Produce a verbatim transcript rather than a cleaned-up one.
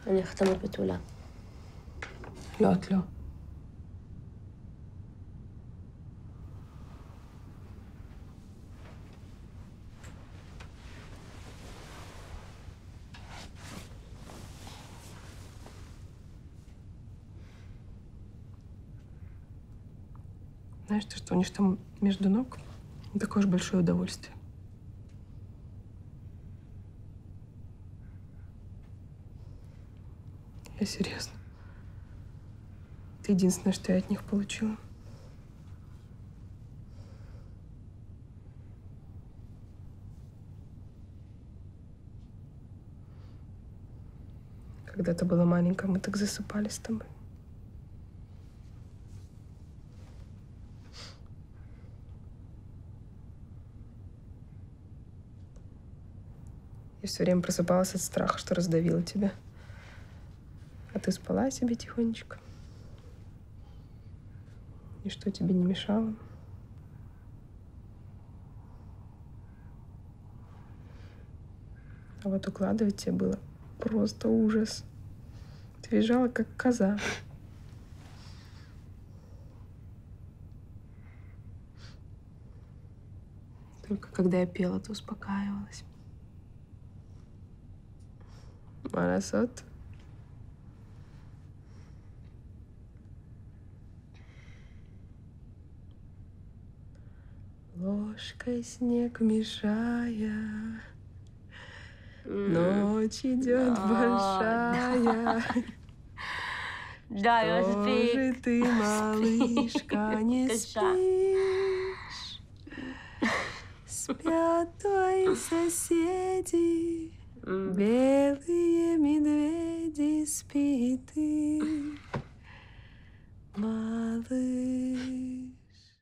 אני אחתמת בתולה. לא, את לא. Знаешь, то, что у них там между ног, такое же большое удовольствие. Я серьезно. Это единственное, что я от них получила. Когда ты была маленькая, мы так засыпали с тобой. Я все время просыпалась от страха, что раздавила тебя. А ты спала себе тихонечко. Ничто тебе не мешало. А вот укладывать тебя было просто ужас. Ты визжала, как коза. Только когда я пела, ты успокаивалась. Марасот. Ложкой снег мешая, ночь идет большая. Да, Что же ты, малышка, не спишь? Спят твои соседи, белые медведи, спи ты.